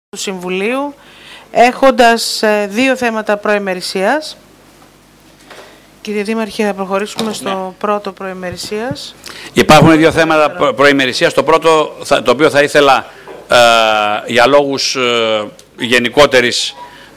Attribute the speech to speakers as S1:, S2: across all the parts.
S1: του Συμβουλίου, έχοντας δύο θέματα προημερησίας. Κύριε Δήμαρχε, θα προχωρήσουμε στο πρώτο προημερησίας.
S2: Υπάρχουν δύο θέματα προημερησίας. Το πρώτο, το οποίο θα ήθελα για λόγους γενικότερης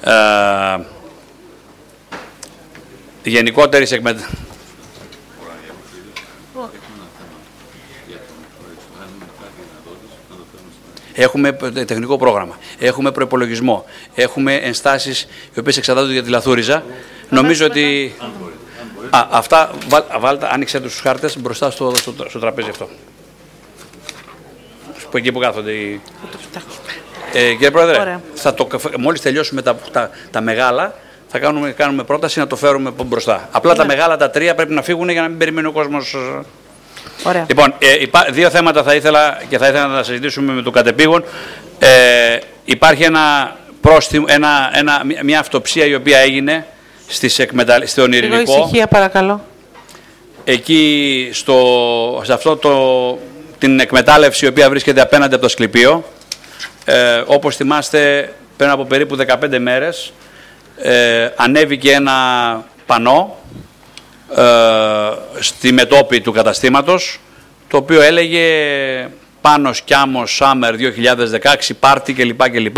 S2: Έχουμε τεχνικό πρόγραμμα, έχουμε προϋπολογισμό, έχουμε ενστάσεις οι οποίες εξαρτάται για τη Λαθούριζα. Νομίζω ότι... αυτά βάλτε, άνοιξε τους χάρτες μπροστά στο τραπέζι αυτό. Εκεί που κάθονται οι... Κύριε Πρόεδρε, μόλις τελειώσουμε τα μεγάλα, θα κάνουμε πρόταση να το φέρουμε μπροστά. Απλά τα μεγάλα, τα τρία, πρέπει να φύγουν για να μην περιμένει ο κόσμος.
S1: Ωραία.
S2: Λοιπόν, δύο θέματα θα ήθελα να τα συζητήσουμε με το κατεπήγον. Υπάρχει μια αυτοψία η οποία έγινε στον Ειρηνικό.
S1: Λίγο ησυχία, παρακαλώ.
S2: Εκεί, σε αυτό την εκμετάλλευση η οποία βρίσκεται απέναντι από το Ασκληπείο. Όπως θυμάστε, πριν από περίπου 15 μέρες ανέβηκε ένα πανό στη μετόπη του καταστήματος, το οποίο έλεγε Πάνος Κιάμος Summer 2016 πάρτι κλπ.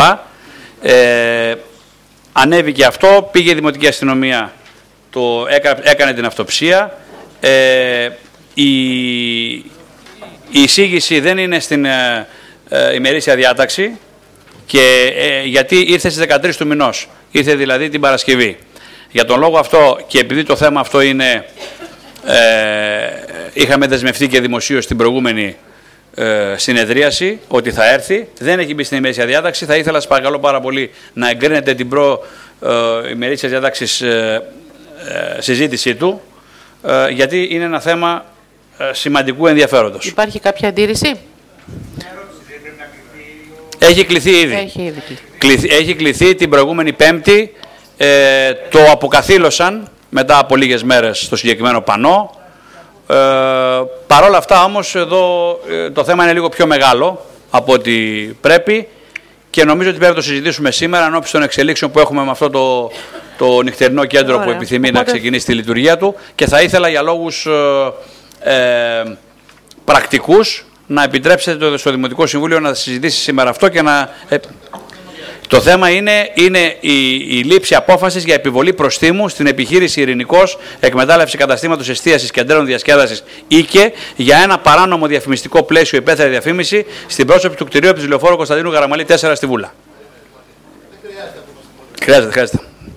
S2: Ανέβηκε αυτό, πήγε η Δημοτική Αστυνομία, έκανε την αυτοψία. Η εισήγηση δεν είναι στην ημερήσια διάταξη, γιατί ήρθε στις 13 του μηνός, ήρθε δηλαδή την Παρασκευή. Για τον λόγο αυτό και επειδή το θέμα αυτό είναι, είχαμε δεσμευτεί και δημοσίως στην προηγούμενη συνεδρίαση ότι θα έρθει, δεν έχει μπει στην ημερήσια διάταξη. Θα ήθελα, σας παρακαλώ πάρα πολύ, να εγκρίνετε την ημερήσια διάταξη συζήτησή του, γιατί είναι ένα θέμα σημαντικού ενδιαφέροντος.
S1: Υπάρχει κάποια αντίρρηση?
S2: Έχει κληθεί ήδη. Έχει κληθεί την προηγούμενη Πέμπτη. Το αποκαθήλωσαν μετά από λίγες μέρες στο συγκεκριμένο πανό. Παρ' όλα αυτά όμως εδώ το θέμα είναι λίγο πιο μεγάλο από ό,τι πρέπει και νομίζω ότι πρέπει να το συζητήσουμε σήμερα ενώπιση των εξελίξεων που έχουμε με αυτό το νυχτερινό κέντρο. Ωραία. Που επιθυμεί να ξεκινήσει τη λειτουργία του, και θα ήθελα για λόγους πρακτικούς να επιτρέψετε στο Δημοτικό Συμβούλιο να συζητήσει σήμερα αυτό και να... Το θέμα είναι η λήψη απόφασης για επιβολή προστίμου στην επιχείρηση Ειρηνικός, εκμετάλλευση καταστήματος εστίασης κεντρών διασκέδασης ΙΚΕ, για ένα παράνομο διαφημιστικό πλαίσιο υπαίθρια διαφήμιση στην πρόσωπη του κτηρίου της Λεωφόρου Κωνσταντίνου Γαραμαλή 4 στη Βούλα. Χρειάζεται.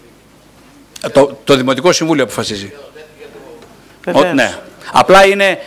S2: Το Δημοτικό Συμβούλιο αποφασίζει. Ναι. Απλά είναι...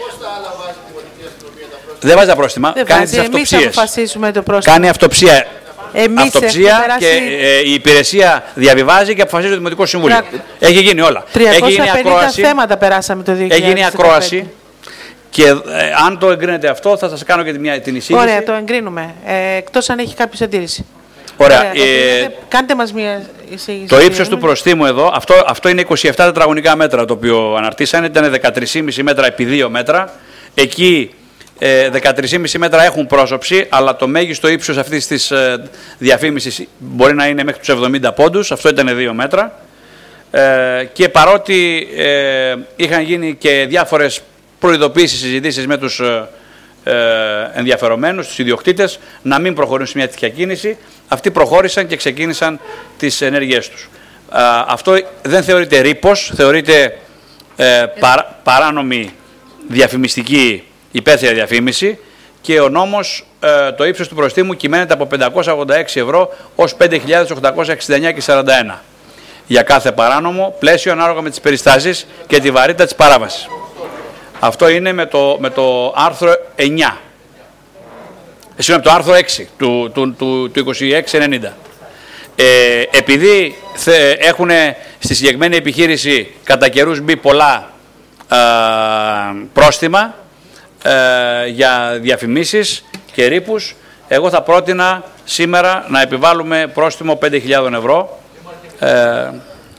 S2: Δεν βάζει τα πρόστιμα, κάνει τις αυτοψίες. Κάνει αυτοψία. Αυτοψία και η υπηρεσία διαβιβάζει και αποφασίζει το Δημοτικό Συμβούλιο. Έχει γίνει όλα.
S1: 350 θέματα περάσαμε το 2015.
S2: Έχει γίνει ακρόαση και αν το εγκρίνετε αυτό θα σας κάνω και την εισήγηση.
S1: Ωραία, το εγκρίνουμε. Εκτός αν έχει κάποιος αντίρρηση.
S2: Ωραία.
S1: Κάντε μας μια εισήγηση.
S2: Το ύψος του προστίμου εδώ, αυτό είναι 27 τετραγωνικά μέτρα το οποίο αναρτήσανε, ήταν 13,5 μέτρα επί 2 μέτρα. Εκεί 13,5 μέτρα έχουν πρόσωψη, αλλά το μέγιστο ύψος αυτής της διαφήμισης μπορεί να είναι μέχρι τους 70 πόντους, αυτό ήταν 2 μέτρα. Και παρότι είχαν γίνει και διάφορες προειδοποίησεις, συζητήσεις με τους ενδιαφερομένους, τους ιδιοκτήτες, να μην προχωρήσουν σε μια τέτοια κίνηση, αυτοί προχώρησαν και ξεκίνησαν τις ενέργειές τους. Αυτό δεν θεωρείται ρήπος, θεωρείται παράνομη διαφημιστική υπαίθρια διαφήμιση, και ο νόμος, το ύψος του προστίμου κυμαίνεται από 586 ευρώ ως 5.869,41 για κάθε παράνομο πλαίσιο, ανάλογα με τις περιστάσεις και τη βαρύτητα της παράβασης. Αυτό είναι με το άρθρο 9. Συγγνώμη, το άρθρο 6 του 2690. Επειδή έχουν στη συγκεκριμένη επιχείρηση κατά καιρούς μπει πολλά πρόστιμα για διαφημίσεις και ρήπους, εγώ θα πρότεινα σήμερα να επιβάλλουμε πρόστιμο 5.000 ευρώ.
S3: Το άρθρο 6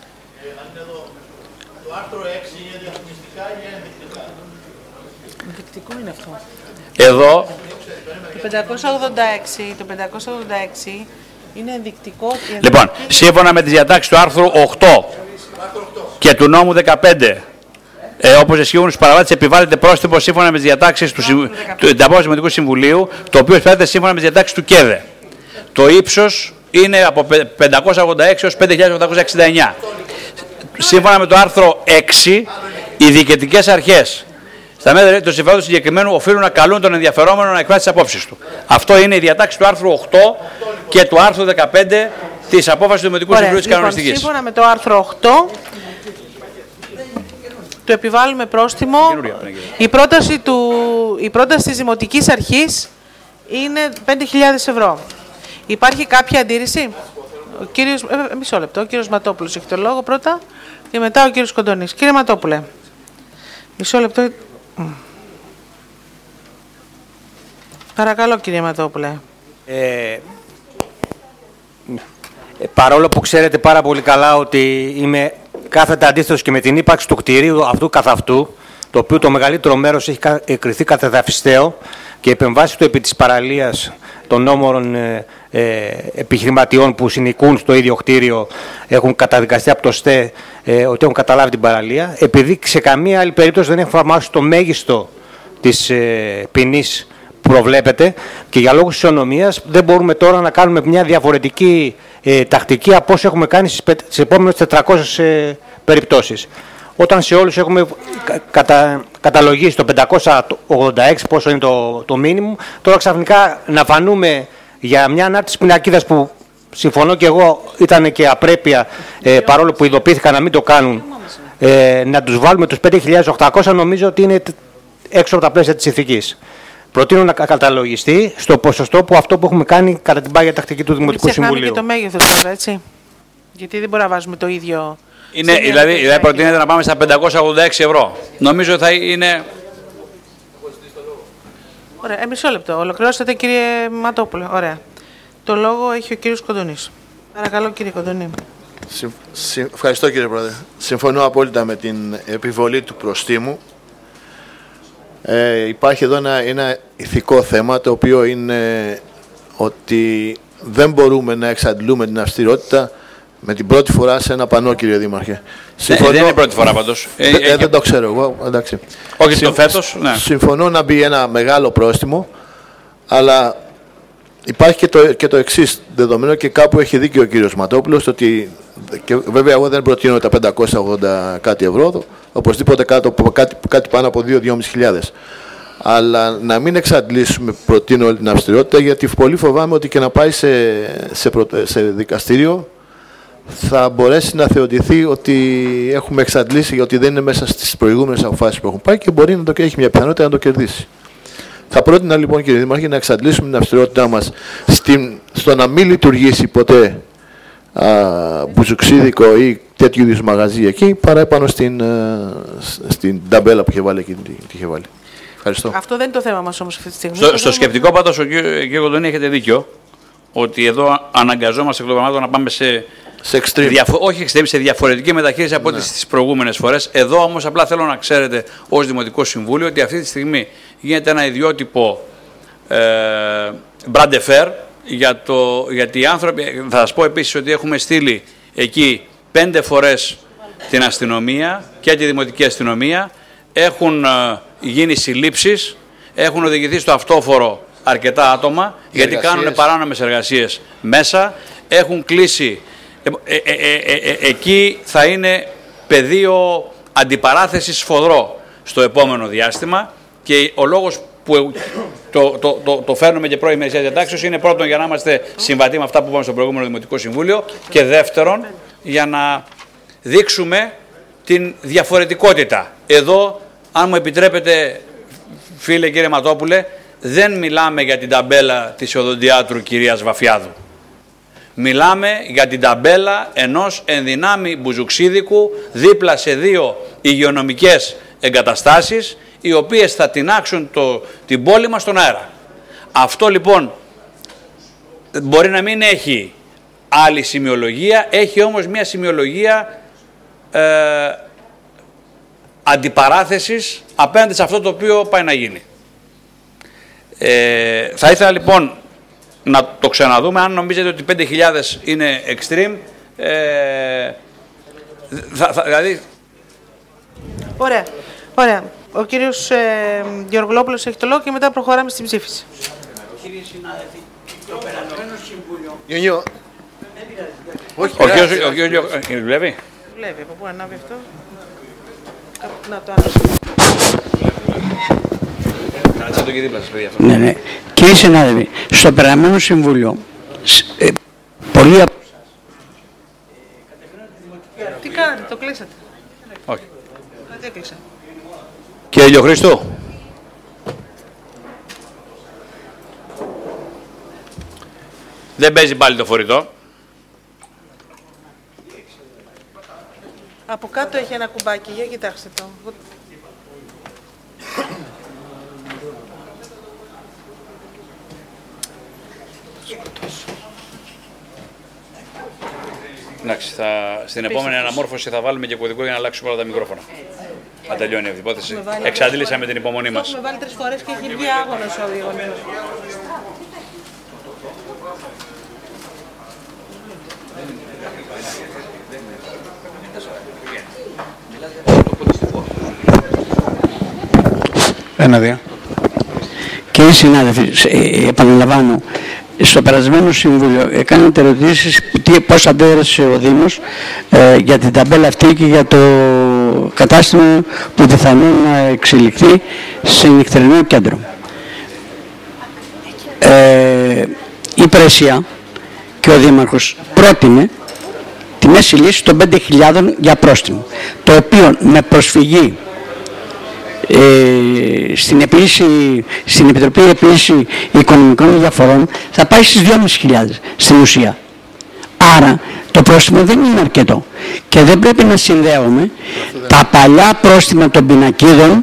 S3: είναι διαφημιστικά ή ενδεικτικά?
S1: Ενδεικτικό είναι αυτό.
S2: Εδώ...
S1: Το 586 Είναι ενδεικτικό.
S2: Λοιπόν, σύμφωνα με τις διατάξεις του άρθρου 8 και του νόμου 15, όπως ισχύουν στους παραβάτες, επιβάλλεται πρόστιμο σύμφωνα με τις διατάξεις του Ανταπόκριση Δημοτικού Συμβουλίου, το οποίο επιβάλλεται σύμφωνα με τις διατάξεις του ΚΕΔΕ. Το ύψος είναι από 586 έως 5.869. Σύμφωνα με το άρθρο 6, οι διοικητικές αρχές στα μέτρα του συμφέροντος συγκεκριμένου οφείλουν να καλούν τον ενδιαφερόμενο να εκφράσει τις απόψεις του. Αυτό είναι η διατάξη του άρθρου 8 και του άρθρου 15 της απόφασης του Δημοτικού Συμβουλίου της Κανονιστικής.
S1: Σύμφωνα με το άρθρο 8, του επιβάλλουμε πρόστιμο. Η πρόταση της Δημοτικής Αρχής είναι 5.000 ευρώ. Υπάρχει κάποια αντίρρηση? Μισό λεπτό. Ο κύριος Ματόπουλος έχει το λόγο πρώτα και μετά ο κύριος Κοντονής. Κύριε Ματόπουλε, μισό λεπτό. Παρακαλώ, κύριε Ματόπουλε.
S4: Παρόλο που ξέρετε πάρα πολύ καλά ότι είμαι κάθετα αντίθετος και με την ύπαρξη του κτηρίου αυτού καθ' αυτού, το οποίο το μεγαλύτερο μέρος έχει εκριθεί κατεδαφιστέο και επεμβάσει του επί της παραλίας των όμορων επιχειρηματιών που συνοικούν στο ίδιο κτίριο έχουν καταδικαστεί από το ΣΤΕ ότι έχουν καταλάβει την παραλία, επειδή σε καμία άλλη περίπτωση δεν έχουν εφαρμόσει το μέγιστο της ποινής που προβλέπεται και για λόγους ισονομίας δεν μπορούμε τώρα να κάνουμε μια διαφορετική τακτική από όσο έχουμε κάνει στις επόμενες 400 περιπτώσεις. Όταν σε όλους έχουμε καταλογίσει το 586, πόσο είναι το μίνιμουμ, τώρα ξαφνικά να φανούμε για μια ανάρτηση πινακίδας που συμφωνώ και εγώ ήταν και απρέπεια, παρόλο που ειδοποιήθηκαν να μην το κάνουν, να τους βάλουμε τους 5.800, νομίζω ότι είναι έξω από τα πλαίσια της ηθικής. Προτείνω να καταλογιστεί στο ποσοστό που αυτό που έχουμε κάνει κατά την πάγια τακτική του Δημοτικού Συμβουλίου.
S1: Και το μέγεθος τώρα, έτσι. Γιατί δεν μπορούμε να βάζουμε το ίδιο.
S2: Είναι, δηλαδή προτείνεται να πάμε στα 586 ευρώ. Νομίζω θα είναι...
S1: Ωραία, μισό λεπτό. Ολοκληρώσατε, κύριε Ματόπουλε. Ωραία. Το λόγο έχει ο κύριος Κοντονής. Παρακαλώ, κύριε Κοντονή.
S3: Ευχαριστώ, κύριε Πρόεδρε. Συμφωνώ απόλυτα με την επιβολή του προστίμου. Υπάρχει εδώ ένα ηθικό θέμα, το οποίο είναι ότι δεν μπορούμε να εξαντλούμε την αυστηρότητα με την πρώτη φορά σε ένα πανό, κύριε Δήμαρχε.
S2: Δεν είναι η πρώτη φορά πάντως.
S3: Δεν το ξέρω εγώ, εντάξει.
S2: Όχι το φέτος, ναι.
S3: Συμφωνώ να μπει ένα μεγάλο πρόστιμο, αλλά υπάρχει και το εξής δεδομένο και κάπου έχει δίκιο ο κύριος Ματόπουλος, ότι και βέβαια εγώ δεν προτείνω τα 580 κάτι ευρώ, οπωσδήποτε κάτι πάνω από 2.000-2.500. Αλλά να μην εξαντλήσουμε, προτείνω την αυστηρότητα, γιατί πολύ φοβάμαι ότι και να πάει σε δικαστήριο θα μπορέσει να θεωρηθεί ότι έχουμε εξαντλήσει, γιατί δεν είναι μέσα στις προηγούμενες αποφάσεις που έχουν πάει και μπορεί να έχει μια πιθανότητα να το κερδίσει. Θα πρότεινα λοιπόν, κύριε Δήμαρχε, να εξαντλήσουμε την αυστηρότητά μας στο να μην λειτουργήσει ποτέ μπουζουξίδικο ή τέτοιου είδους μαγαζί εκεί, παρά επάνω στην ταμπέλα που είχε βάλει εκεί. Ευχαριστώ.
S1: Αυτό δεν είναι το θέμα μας όμως αυτή τη στιγμή.
S2: Στο σκεπτικό πάντως, κύριε Κοντονή, έχετε δίκιο, ότι εδώ αναγκαζόμαστε εκ των πραγμάτων να πάμε σε σε διαφορετική μεταχείριση από ό,τι στις προηγούμενες φορές. Εδώ όμως απλά θέλω να ξέρετε ως Δημοτικό Συμβούλιο ότι αυτή τη στιγμή γίνεται ένα ιδιότυπο brand fair γιατί οι άνθρωποι, θα σας πω επίσης ότι έχουμε στείλει εκεί 5 φορές την αστυνομία και τη Δημοτική Αστυνομία, έχουν γίνει συλλήψεις, έχουν οδηγηθεί στο αυτόφορο αρκετά άτομα γιατί κάνουν παράνομες εργασίες μέσα, έχουν κλείσει. Εκεί θα είναι πεδίο αντιπαράθεσης σφοδρό στο επόμενο διάστημα και ο λόγος που το φέρνουμε και πρώην ημερησίας διατάξεως είναι πρώτον για να είμαστε συμβατοί με αυτά που είπαμε στο προηγούμενο Δημοτικό Συμβούλιο και δεύτερον για να δείξουμε την διαφορετικότητα. Εδώ, αν μου επιτρέπετε, φίλε κύριε Ματόπουλε, δεν μιλάμε για την ταμπέλα της οδοντιάτρου κυρίας Βαφιάδου. Μιλάμε για την ταμπέλα ενός ενδυνάμει μπουζουξίδικου δίπλα σε 2 υγειονομικές εγκαταστάσεις οι οποίες θα τινάξουν την πόλη μας στον αέρα. Αυτό λοιπόν μπορεί να μην έχει άλλη σημειολογία, έχει όμως μια σημειολογία αντιπαράθεσης απέναντι σε αυτό το οποίο πάει να γίνει. Θα ήθελα λοιπόν να το ξαναδούμε. Αν νομίζετε ότι 5.000 είναι extreme, δηλαδή...
S1: Ωραία. Ωραία. Ο κύριος Γεωργολόπουλος έχει το λόγο και μετά προχωράμε στην ψήφιση.
S5: Κύριε συνάδελφοι, το περασμένο Συμβούλιο...
S3: Γιονιό.
S2: Ο κύριος δουλεύει.
S1: Δουλεύει. Από πού ανάβει αυτό. Να το ανάβει.
S5: Ναι, ναι. Κύριε συνάδελφοι, στο περασμένο Συμβούλιο, πολλοί από εσάς...
S1: Τι κάνατε, το κλείσατε.
S2: Όχι.
S1: Δεν έκλεισα.
S2: Κύριε Λιοχρήστου. Δεν παίζει πάλι το φορητό.
S1: Από κάτω έχει ένα κουμπάκι, για κοιτάξτε το.
S2: Εντάξει, στην επόμενη αναμόρφωση θα βάλουμε και κωδικό για να αλλάξουμε όλα τα μικρόφωνα. Να τελειώνει αυτή η υπόθεση. Εξαντλήσαμε την υπομονή μας.
S1: Το έχουμε βάλει 3 φορές και έχει βγει άγωνος ο διαγωνισμός.
S5: Ένα-δύο. Κύριοι συνάδελφοι, επαναλαμβάνω, στο περασμένο Συμβούλιο έκανατε ερωτήσεις πώς αντέδρασε ο Δήμος για την ταμπέλα αυτή και για το κατάστημα που πιθανόν να εξελιχθεί σε νυχτερινό κέντρο. Η υπηρεσία και ο Δήμαρχος πρότεινε τη μέση λύση των 5.000 για πρόστιμο, το οποίο με προσφυγή στην Επιτροπή Επίλυση Οικονομικών Διαφορών θα πάει στις 2.500 στην ουσία. Άρα το πρόστιμο δεν είναι αρκετό και δεν πρέπει να συνδέουμε τα παλιά πρόστιμα των πινακίδων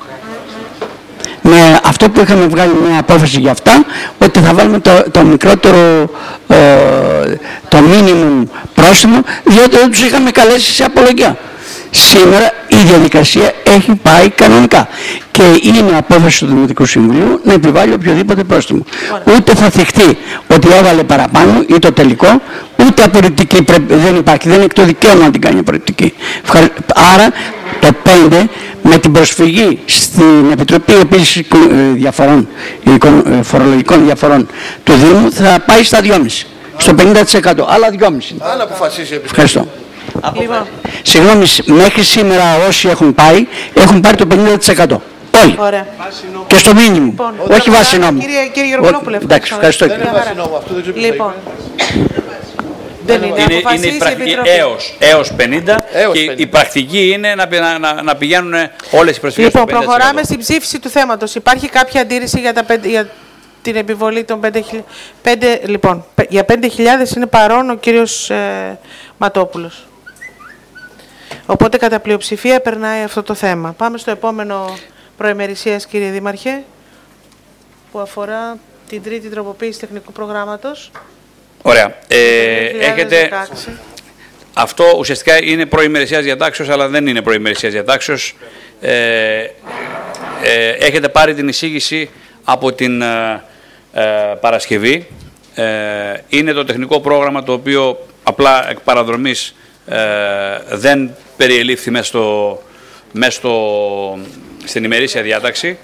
S5: με αυτό που είχαμε βγάλει μια απόφαση για αυτά, ότι θα βάλουμε το μικρότερο, το minimum πρόστιμο, διότι δεν τους είχαμε καλέσει σε απολογία. Σήμερα η διαδικασία έχει πάει κανονικά και είναι απόφαση του Δημοτικού Συμβουλίου να επιβάλλει οποιοδήποτε πρόστιμο. Ούτε θα θυχτεί ότι έβαλε παραπάνω ή το τελικό, ούτε απορριπτική δεν υπάρχει, δεν έχει το δικαίωμα να την κάνει απορριπτική. Άρα το 5 με την προσφυγή στην Επιτροπή Επίλυσης Διαφορών, Φορολογικών Διαφορών του Δήμου θα πάει στα 2,5, στο 50%, άλλα 2,5.
S3: Άλλα αποφασίσει.
S5: Ευχαριστώ.
S1: Λοιπόν.
S5: Συγγνώμη, μέχρι σήμερα όσοι έχουν πάρει το 50%. Όλοι.
S1: Ωραία.
S5: Και στο μήνυμο.
S1: Λοιπόν,
S5: όχι βάση νόμου.
S1: Κύριε Γεωργολόπουλε,
S5: εντάξει, ευχαριστώ.
S3: Δεν είναι βάση νόμου, αυτό δεν ξέρω.
S1: Λοιπόν. Δεν είναι
S2: η πρακτική έως 50 και η πρακτική είναι να πηγαίνουν όλες οι προσφυγές.
S1: Λοιπόν, προχωράμε στην ψήφιση του θέματος. Υπάρχει κάποια αντίρρηση για την επιβολή των 5.000? Λοιπόν, για 5.000 είναι παρόν ο κύριος Ματόπουλος. Οπότε κατά πλειοψηφία περνάει αυτό το θέμα. Πάμε στο επόμενο προημερησίας, κύριε Δήμαρχε, που αφορά την τρίτη τροποποίηση τεχνικού προγράμματος.
S2: Ωραία. Έχετε... Αυτό ουσιαστικά είναι προημερησίας διατάξεως, αλλά δεν είναι προημερησίας διατάξεως. Έχετε πάρει την εισήγηση από την Παρασκευή. Είναι το τεχνικό πρόγραμμα το οποίο απλά εκ παραδρομής δεν περιελήφθη στην ημερήσια διάταξη.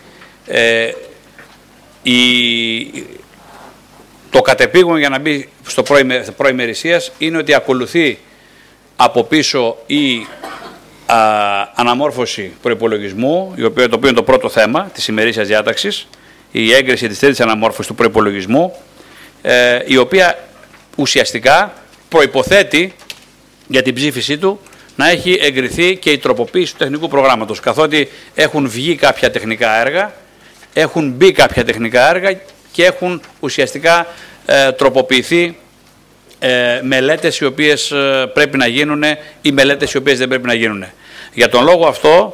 S2: Το κατεπήγον για να μπει στο προημερησίας είναι ότι ακολουθεί από πίσω η αναμόρφωση προϋπολογισμού, το οποίο είναι το πρώτο θέμα της ημερήσιας διάταξης, η έγκριση της τρίτης αναμόρφωσης του προϋπολογισμού, η οποία ουσιαστικά προϋποθέτει για την ψήφισή του να έχει εγκριθεί και η τροποποίηση του τεχνικού προγράμματος, καθότι έχουν βγει κάποια τεχνικά έργα, έχουν μπει κάποια τεχνικά έργα και έχουν ουσιαστικά τροποποιηθεί μελέτες οι οποίες πρέπει να γίνουν ή μελέτες οι οποίες δεν πρέπει να γίνουν. Για τον λόγο αυτό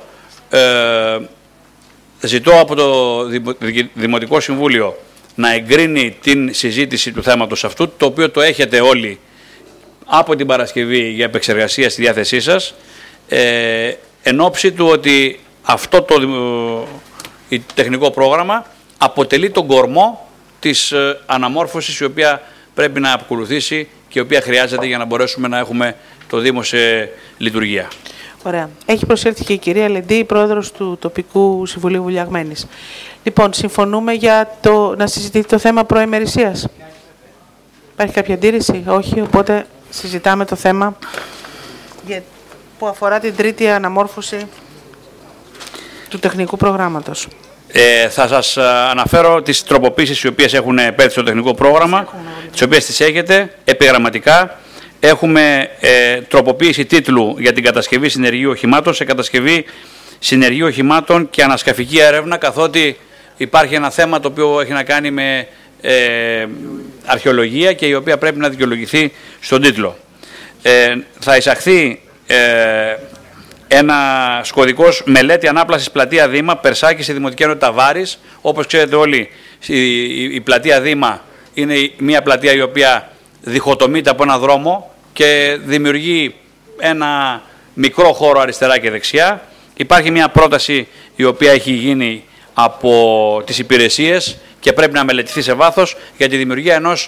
S2: ζητώ από το Δημοτικό Συμβούλιο να εγκρίνει την συζήτηση του θέματος αυτού, το οποίο το έχετε όλοι από την Παρασκευή για επεξεργασία στη διάθεσή σας, εν ώψη του ότι αυτό το τεχνικό πρόγραμμα αποτελεί τον κορμό της αναμόρφωσης η οποία πρέπει να ακολουθήσει και η οποία χρειάζεται για να μπορέσουμε να έχουμε το Δήμο σε λειτουργία.
S1: Ωραία. Έχει προσέλθει και η κυρία Λεντή, πρόεδρος του Τοπικού Συμβουλίου Βουλιαγμένης. Λοιπόν, συμφωνούμε για να συζητηθεί το θέμα προημερησίας. Υπάρχει κάποια αντίρρηση? Όχι, οπότε συζητάμε το θέμα που αφορά την τρίτη αναμόρφωση του τεχνικού προγράμματος.
S2: Θα σας αναφέρω τις τροποποίησεις οι οποίες έχουν πέρθει στο τεχνικό πρόγραμμα, τις οποίες τις έχετε επιγραμματικά. Έχουμε τροποποίηση τίτλου για την κατασκευή συνεργείου οχημάτων σε κατασκευή συνεργείου οχημάτων και ανασκαφική έρευνα, καθότι υπάρχει ένα θέμα το οποίο έχει να κάνει με αρχαιολογία και η οποία πρέπει να δικαιολογηθεί στον τίτλο. Θα εισαχθεί ένα κωδικός μελέτη ανάπλασης πλατεία Δήμα, Περσάκη σε Δημοτική Ενότητα Βάρης. Όπως ξέρετε όλοι, η πλατεία Δήμα είναι μια πλατεία η οποία διχοτομείται από ένα δρόμο και δημιουργεί ένα μικρό χώρο αριστερά και δεξιά. Υπάρχει μια πρόταση η οποία έχει γίνει από τις υπηρεσίες και πρέπει να μελετηθεί σε βάθος για τη δημιουργία ενός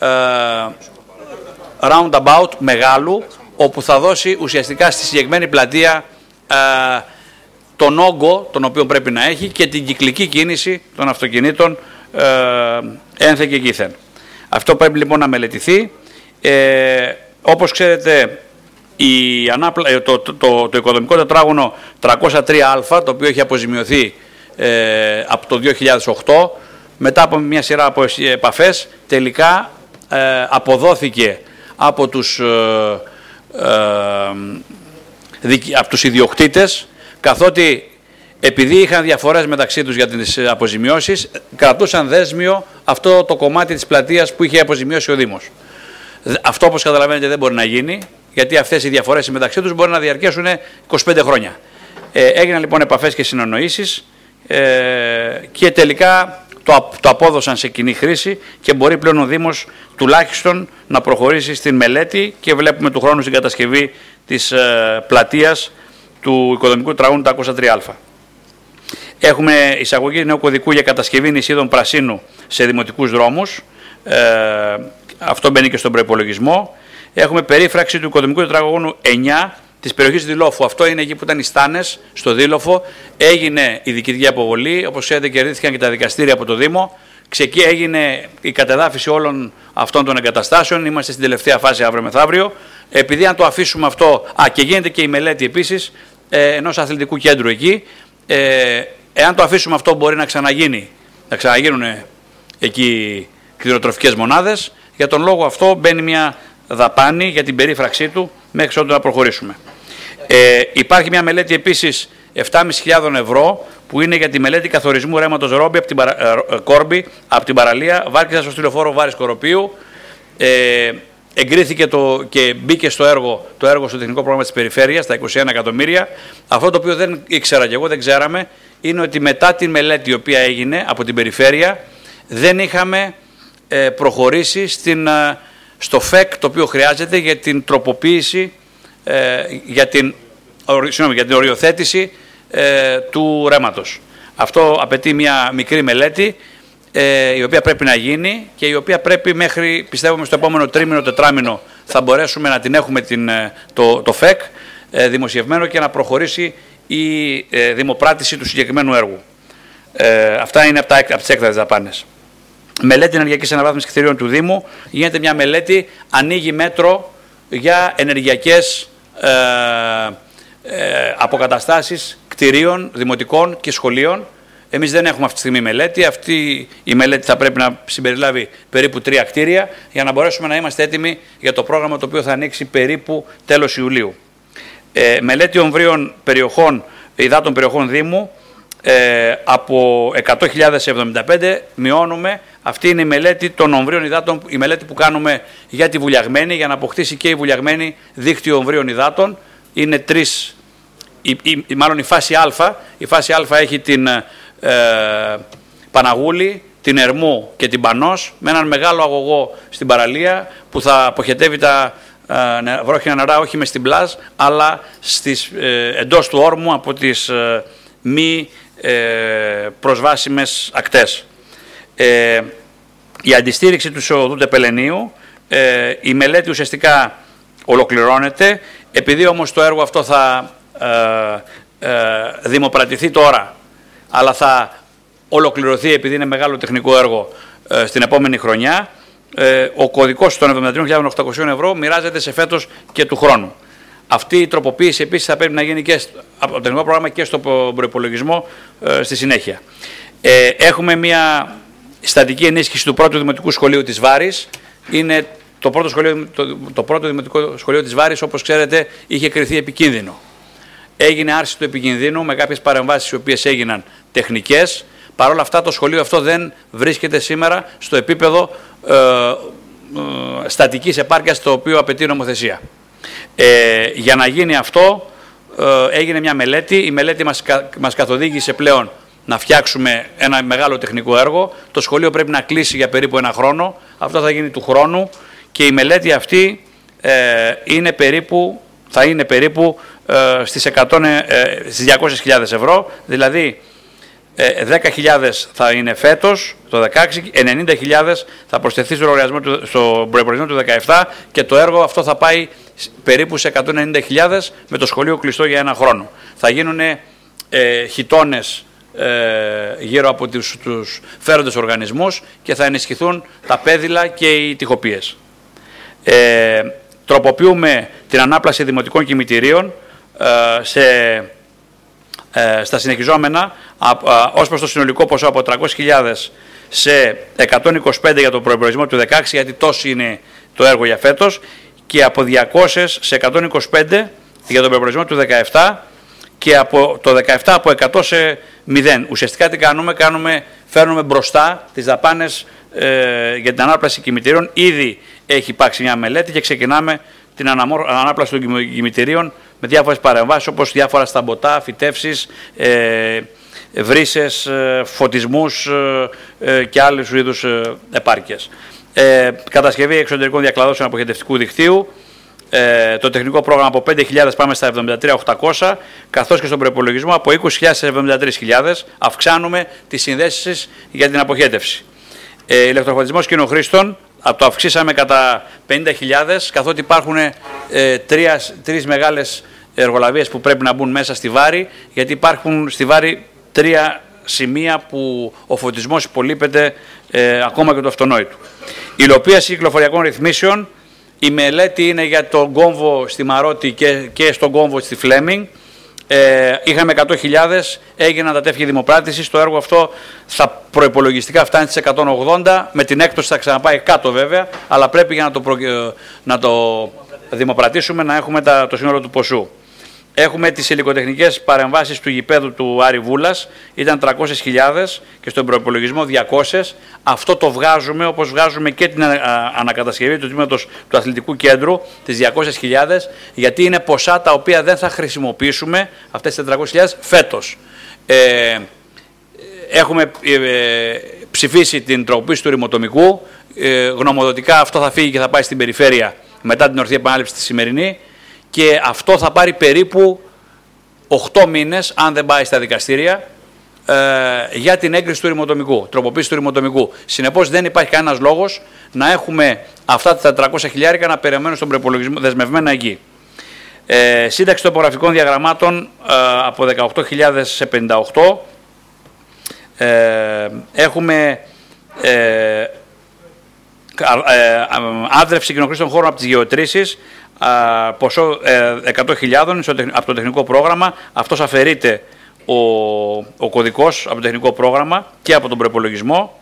S2: roundabout μεγάλου, όπου θα δώσει ουσιαστικά στη συγκεκριμένη πλατεία τον όγκο τον οποίο πρέπει να έχει και την κυκλική κίνηση των αυτοκινήτων ένθε και κήθεν. Αυτό πρέπει λοιπόν να μελετηθεί. Όπως ξέρετε, το οικοδομικό τετράγωνο 303α, το οποίο έχει αποζημιωθεί από το 2008, μετά από μια σειρά από επαφές, τελικά αποδόθηκε από τους ιδιοκτήτες, καθότι επειδή είχαν διαφορές μεταξύ τους για τις αποζημιώσεις, κρατούσαν δέσμιο αυτό το κομμάτι της πλατείας που είχε αποζημιώσει ο Δήμος. Αυτό, όπως καταλαβαίνετε, δεν μπορεί να γίνει, γιατί αυτές οι διαφορές μεταξύ τους μπορεί να διαρκέσουν 25 χρόνια. Έγιναν λοιπόν επαφές και συνεννοήσεις και τελικά το απόδωσαν σε κοινή χρήση και μπορεί πλέον ο Δήμος τουλάχιστον να προχωρήσει στην μελέτη και βλέπουμε του χρόνου στην κατασκευή της πλατείας του οικοδομικού τετραγώνου 303α. Έχουμε εισαγωγή νέου κωδικού για κατασκευή νησίδων πρασίνου σε δημοτικούς δρόμους. Αυτό μπαίνει και στον προϋπολογισμό. Έχουμε περίφραξη του οικοδομικού τετραγώνου 9 της περιοχής Δήλοφου. Αυτό είναι εκεί που ήταν οι στάνες στο Δήλοφο. Έγινε η διοικητική αποβολή. Όπως ξέρετε, κερδίθηκαν και τα δικαστήρια από το Δήμο. Έγινε η κατεδάφιση όλων αυτών των εγκαταστάσεων. Είμαστε στην τελευταία φάση αύριο μεθαύριο. Επειδή αν το αφήσουμε αυτό. Και γίνεται και η μελέτη επίσης ενός αθλητικού κέντρου εκεί. Εάν το αφήσουμε αυτό, μπορεί να ξαναγίνει. Να ξαναγίνουν εκεί κτηνοτροφικές μονάδες. Για τον λόγο αυτό μπαίνει μια δαπάνη για την περίφραξή του μέχρι ότου να προχωρήσουμε. Υπάρχει μια μελέτη επίσης 7.500 ευρώ που είναι για τη μελέτη καθορισμού ρέματος Ρόμπι Κόρμπη από την παραλία Βάρκηζα στο στυλοφόρο Βάρης Κοροπίου. Εγκρίθηκε και μπήκε στο έργο στο τεχνικό πρόγραμμα της περιφέρειας, τα 21 εκατομμύρια. Αυτό το οποίο δεν ήξερα και εγώ, δεν ξέραμε, είναι ότι μετά την μελέτη η οποία έγινε από την περιφέρεια δεν είχαμε προχωρήσει στο ΦΕΚ το οποίο χρειάζεται για την τροποποίηση, για την οριοθέτηση του ρέματος. Αυτό απαιτεί μια μικρή μελέτη η οποία πρέπει να γίνει και η οποία πρέπει μέχρι, πιστεύουμε, στο επόμενο τρίμηνο, τετράμηνο θα μπορέσουμε να την έχουμε το ΦΕΚ δημοσιευμένο και να προχωρήσει η δημοπράτηση του συγκεκριμένου έργου. Αυτά είναι από τις έκτατες δαπάνες. Μελέτη ενεργειακής αναβάθμισης κτηρίων του Δήμου. Γίνεται μια μελέτη, ανοίγει μέτρο για ενεργειακές αποκαταστάσεις κτηρίων, δημοτικών και σχολείων. Εμείς δεν έχουμε αυτή τη στιγμή μελέτη. Αυτή η μελέτη θα πρέπει να συμπεριλάβει περίπου 3 κτίρια για να μπορέσουμε να είμαστε έτοιμοι για το πρόγραμμα το οποίο θα ανοίξει περίπου τέλος Ιουλίου. Μελέτη ομβρίων περιοχών, υδάτων περιοχών Δήμου. Από 100.075 μειώνουμε. Αυτή είναι η μελέτη των ομβρίων υδάτων, η μελέτη που κάνουμε για τη Βουλιαγμένη, για να αποκτήσει και η Βουλιαγμένη δίκτυο ομβρίων υδάτων. Είναι 3, μάλλον η φάση Α. Η φάση Α έχει την Παναγούλη, την Ερμού και την Πανός, με έναν μεγάλο αγωγό στην παραλία που θα αποχετεύει τα βρόχινα νερά όχι μες στην πλάζ, αλλά εντός του όρμου από τις μη προσβάσιμες ακτές. η αντιστήριξη του οδού Τεπελενείου, η μελέτη ουσιαστικά ολοκληρώνεται. Επειδή όμως το έργο αυτό θα δημοπρατηθεί τώρα, αλλά θα ολοκληρωθεί επειδή είναι μεγάλο τεχνικό έργο στην επόμενη χρονιά, ο κωδικός των 73.800 ευρώ μοιράζεται σε φέτος και του χρόνου. Αυτή η τροποποίηση επίσης θα πρέπει να γίνει και από το τεχνικό πρόγραμμα και στο προϋπολογισμό στη συνέχεια. Έχουμε μια στατική ενίσχυση του πρώτου δημοτικού σχολείου της Βάρης. Είναι το πρώτο δημοτικό σχολείο της Βάρης, όπως ξέρετε, είχε κριθεί επικίνδυνο. Έγινε άρση του επικινδύνου με κάποιες παρεμβάσεις οι οποίες έγιναν τεχνικές. Παρ' όλα αυτά το σχολείο αυτό δεν βρίσκεται σήμερα στο επίπεδο στατικής επάρκειας το οποίο απαιτεί η νομοθεσία. Για να γίνει αυτό έγινε μια μελέτη. Η μελέτη μας καθοδήγησε πλέον να φτιάξουμε ένα μεγάλο τεχνικό έργο. Το σχολείο πρέπει να κλείσει για περίπου 1 χρόνο. Αυτό θα γίνει του χρόνου και η μελέτη αυτή θα είναι περίπου στις 200.000 ευρώ, δηλαδή 10.000 θα είναι φέτος, το 2016, 90.000 θα προσθεθεί στο προϋπολογισμό του 2017 και το έργο αυτό θα πάει περίπου σε 190.000 με το σχολείο κλειστό για 1 χρόνο. Θα γίνουν χιτώνες γύρω από τους φέροντες οργανισμούς και θα ενισχυθούν τα πέδιλα και οι τοιχοπίες. Τροποποιούμε την ανάπλαση δημοτικών κημητηρίων στα συνεχιζόμενα ως προς το συνολικό ποσό από 300.000 σε 125 για το προϋπολογισμό του 2016, γιατί τόσο είναι το έργο για φέτος, και από 200 σε 125 για τον προϋπολογισμό του 2017 και από το 2017 από 100 σε 0. Ουσιαστικά τι φέρνουμε μπροστά τις δαπάνες για την ανάπλαση κημητηρίων. Ήδη έχει υπάρξει μια μελέτη και ξεκινάμε την ανάπλαση των κημητηρίων με διάφορες παρεμβάσεις όπως διάφορα σταμποτά, φυτεύσεις, βρύσες, φωτισμούς και άλλους είδους επάρκειες. Κατασκευή εξωτερικών διακλαδώσεων αποχετευτικού δικτύου. Το τεχνικό πρόγραμμα από 5.000 πάμε στα 73.800, καθώς και στον προϋπολογισμό από 20.000 σε 73.000. Αυξάνουμε τις συνδέσεις για την αποχέτευση. Ηλεκτροφωτισμός κοινοχρήστων, το αυξήσαμε κατά 50.000, καθότι υπάρχουν τρεις μεγάλες εργολαβίες που πρέπει να μπουν μέσα στη Βάρη, γιατί υπάρχουν στη Βάρη 3 σημεία που ο φωτισμός υπολείπεται ακόμα και το αυτονόητο. Υλοποίηση κυκλοφοριακών ρυθμίσεων. Η μελέτη είναι για τον κόμβο στη Μαρότη και στον κόμβο στη Φλέμινγκ. Είχαμε 100.000, έγιναν τα τεύχη δημοπράτησης. Το έργο αυτό θα προϋπολογιστικά φτάνει στις 180, με την έκπτωση θα ξαναπάει κάτω βέβαια, αλλά πρέπει για να το δημοπρατήσουμε να έχουμε το σύνολο του ποσού. Έχουμε τις υλικοτεχνικές παρεμβάσεις του γηπέδου του Άρη Βούλας, ήταν 300.000 και στον προϋπολογισμό 200. Αυτό το βγάζουμε, όπως βγάζουμε και την ανακατασκευή του τμήματος του αθλητικού κέντρου, τις 200.000, γιατί είναι ποσά τα οποία δεν θα χρησιμοποιήσουμε, αυτές τις 400.000, φέτος. Έχουμε ψηφίσει την τροποποίηση του ρημοτομικού, γνωμοδοτικά αυτό θα φύγει και θα πάει στην περιφέρεια μετά την ορθή επανάληψη τη σημερινή. Και αυτό θα πάρει περίπου 8 μήνες, αν δεν πάει στα δικαστήρια, για την έγκριση του ρημοτομικού, τροποποίηση του ρημοτομικού. Συνεπώς δεν υπάρχει κανένας λόγος να έχουμε αυτά τα 400.000 να περιμένουν στον προϋπολογισμό δεσμευμένα εκεί. Σύνταξη τοπογραφικών διαγραμμάτων από 18.000 σε 58. Έχουμε άδρευση κοινοχρήστων χώρων από τις γεωτρήσεις, ποσό 100.000 από το τεχνικό πρόγραμμα. Αυτός αφαιρείται ο κωδικός από το τεχνικό πρόγραμμα και από τον προϋπολογισμό.